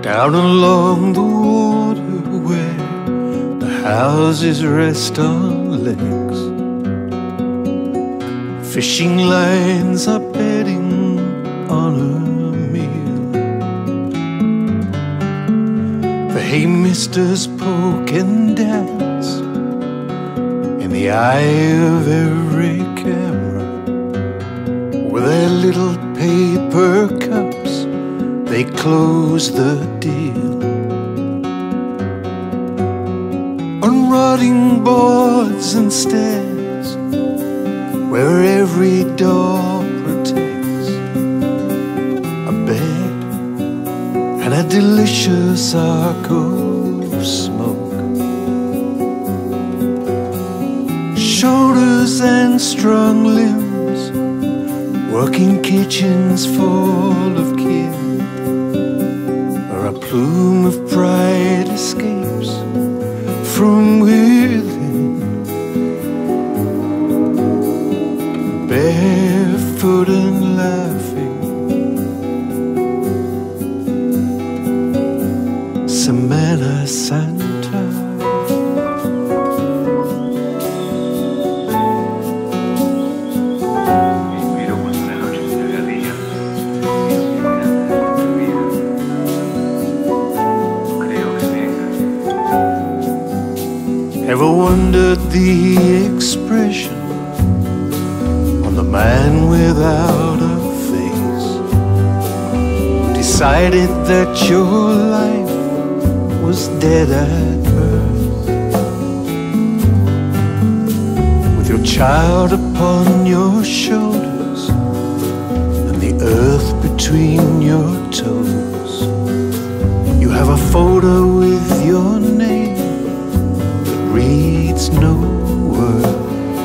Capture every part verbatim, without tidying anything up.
Down along the water where the houses rest on lakes, fishing lines are bedding on a meal. The hay misters poke and dance in the eye of every camera. With their little paper cups, they close the deal. On rotting boards and stairs, where every door protects a bed and a delicious arc of smoke. Shoulders and strong limbs, working kitchens full of kin, where a plume of pride escapes from within. Barefoot and laughing, Semana Santa. Ever wondered the expression on the man without a face, who decided that your life was dead at birth? With your child upon your shoulders and the earth between your toes, you have a photo with your name reads no word.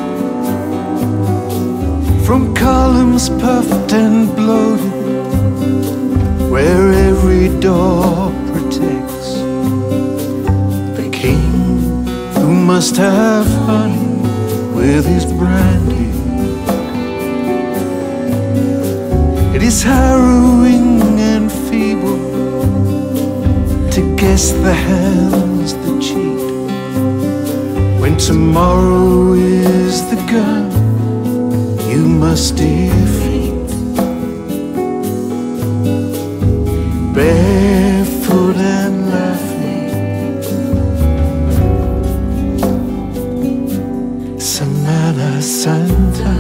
From columns puffed and bloated, where every door protects the king who must have honey with his brandy. It is harrowing and feeble to guess the hands that cheat, when tomorrow is the gun you must defeat. Barefoot and laughing, Semana Santa.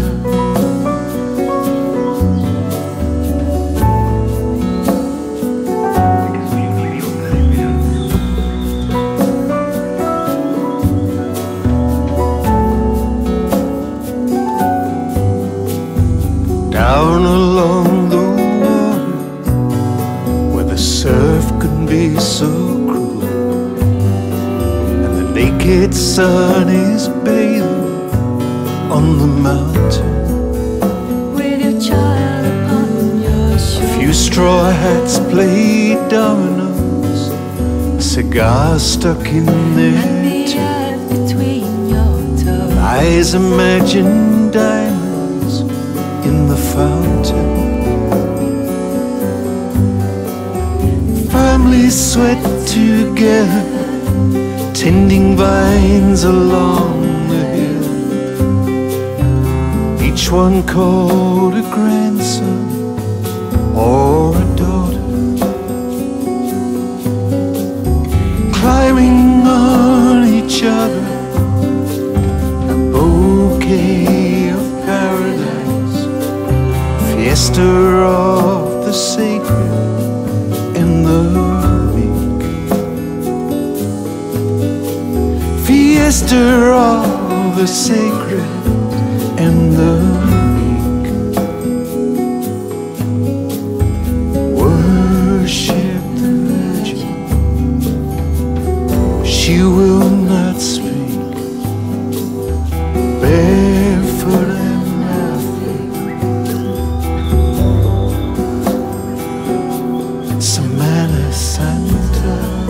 Down along the water where the surf can be so cruel, and the naked sun is bathing on the mountain, with your child upon your shoulder. a few straw hats play dominoes, a cigar stuck in their And the teeth. earth between your toes. Eyes imagine diamonds in the fountain. Families sweat together, tending vines along the hill, each one called a grandson or a daughter, climbing on each other, a bouquet of paradise, fiesta of the sacred and the meek, fiesta of the sacred and the meek. Worship the Virgin, she will not speak. Barefoot and laughing, Semana Santa.